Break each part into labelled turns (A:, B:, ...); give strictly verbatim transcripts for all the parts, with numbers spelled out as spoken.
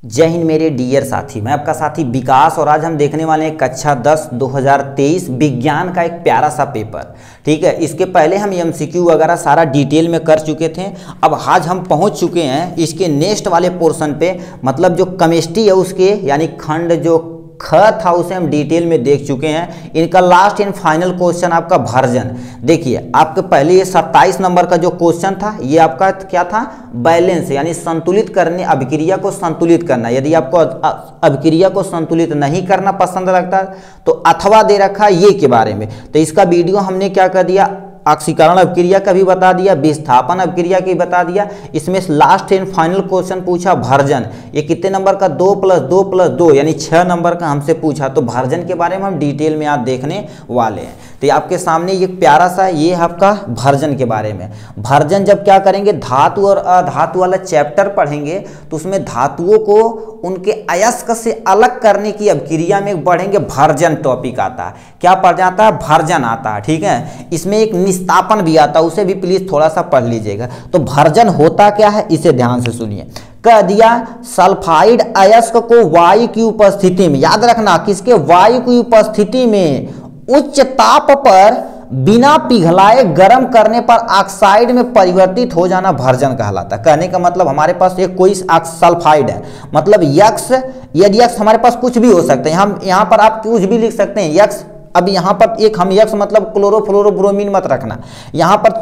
A: जय हिंद मेरे डियर साथी, मैं आपका साथी विकास और आज हम देखने वाले हैं कक्षा दस दो हज़ार तेईस विज्ञान का एक प्यारा सा पेपर। ठीक है, इसके पहले हम एमसीक्यू वगैरह सारा डिटेल में कर चुके थे। अब आज हम पहुंच चुके हैं इसके नेक्स्ट वाले पोर्शन पे, मतलब जो केमिस्ट्री है उसके यानी खंड जो ख था उसे हम डिटेल में देख चुके हैं। इनका लास्ट एंड फाइनल क्वेश्चन आपका भर्जन। देखिए आपके पहले ये सत्ताईस नंबर का जो क्वेश्चन था ये आपका क्या था, बैलेंस यानी संतुलित करने, अभिक्रिया को संतुलित करना। यदि आपको अभिक्रिया को संतुलित नहीं करना पसंद लगता तो अथवा दे रखा ये के बारे में, तो इसका वीडियो हमने क्या कर दिया, ऑक्सीकरण अभिक्रिया का भी बता दिया, विस्थापन अभिक्रिया की बता दिया। इसमें लास्ट एंड फाइनल क्वेश्चन पूछा भर्जन। ये कितने नंबर का, दो प्लस दो प्लस दो यानी छह नंबर का हमसे पूछा। तो भर्जन के बारे में हम डिटेल में आज देखने वाले हैं। तो आपके सामने ये प्यारा सा ये आपका भर्जन के बारे में। भर्जन जब क्या करेंगे, धातु और अधातु वाला चैप्टर पढ़ेंगे तो उसमें धातुओं को उनके अयस्क से अलग करने की अभिक्रिया में बढ़ेंगे, भर्जन टॉपिक आता है। क्या पढ़ जाता है, भर्जन आता है। ठीक है, इसमें एक निस्तापन भी आता है, उसे भी प्लीज थोड़ा सा पढ़ लीजिएगा। तो भर्जन होता क्या है इसे ध्यान से सुनिए। कह दिया सल्फाइड अयस्क को वायु की उपस्थिति में, याद रखना किसके, वायु की उपस्थिति में उच्च ताप पर बिना पिघलाए गर्म करने पर ऑक्साइड में परिवर्तित हो जाना भर्जन कहलाता है। कहने का मतलब हमारे पास एक कोई सल्फाइड है, मतलब यक्स, यदि यक्स हमारे पास कुछ भी हो सकते हैं, हम यहाँ पर आप कुछ भी लिख सकते हैं यक्स। अब यहाँ पर एक हम यक्स मतलब क्लोरोफ्लोरोब्रोमीन मत रखना, यहाँ पर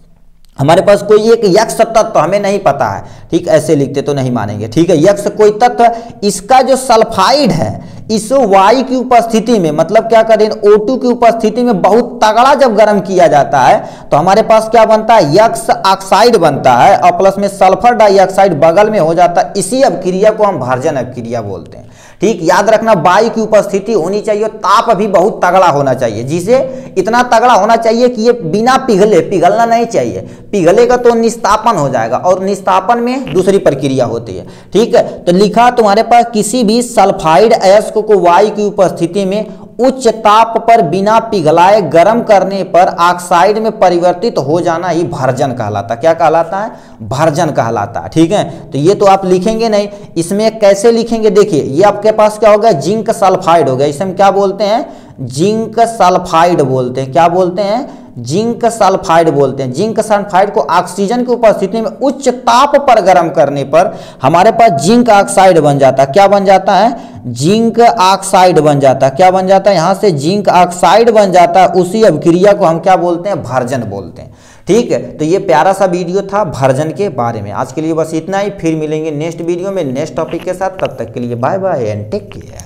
A: हमारे पास कोई एक यक्स तत्व हमें नहीं पता है, ठीक, ऐसे लिखते तो नहीं मानेंगे। ठीक है, यक्स कोई तत्व, इसका जो सल्फाइड है इस वायु की उपस्थिति में, मतलब क्या करें, ओ टू की उपस्थिति में बहुत तगड़ा जब गर्म किया जाता है तो हमारे पास क्या बनता है, यक्स ऑक्साइड बनता है और प्लस में सल्फर डाइऑक्साइड बगल में हो जाता है। इसी अभिक्रिया को हम भर्जन अभिक्रिया बोलते हैं। ठीक, याद रखना वायु की उपस्थिति होनी चाहिए, ताप भी बहुत तगड़ा होना चाहिए, जिसे इतना तगड़ा होना चाहिए कि ये बिना पिघले, पिघलना नहीं चाहिए, पिघलेगा तो निस्तापन हो जाएगा और निस्तापन में दूसरी प्रक्रिया होती है। ठीक है, तो लिखा तुम्हारे पास किसी भी सल्फाइड अयस्क को वायु की उपस्थिति में उच्च ताप पर बिना पिघलाए गर्म करने पर ऑक्साइड में परिवर्तित हो जाना ही भर्जन कहलाता। क्या कहलाता है, भर्जन कहलाता है। ठीक है, तो ये तो आप लिखेंगे नहीं, इसमें कैसे लिखेंगे, देखिए ये आपके पास क्या होगा, जिंक सल्फाइड हो गया, इसे हम क्या बोलते हैं, जिंक सल्फाइड बोलते हैं। क्या बोलते हैं, जिंक सल्फाइड बोलते हैं। जिंक सल्फाइड को ऑक्सीजन की उपस्थिति में उच्च ताप पर गर्म करने पर हमारे पास जिंक ऑक्साइड बन जाता है। क्या बन जाता है, जिंक ऑक्साइड बन जाता है। क्या बन जाता है, यहां से जिंक ऑक्साइड बन जाता है। उसी अभिक्रिया को हम क्या बोलते हैं, भर्जन बोलते हैं। ठीक है, तो ये प्यारा सा वीडियो था भर्जन के बारे में। आज के लिए बस इतना ही, फिर मिलेंगे नेक्स्ट वीडियो में नेक्स्ट टॉपिक के साथ। तब तक के लिए bye bye and take care.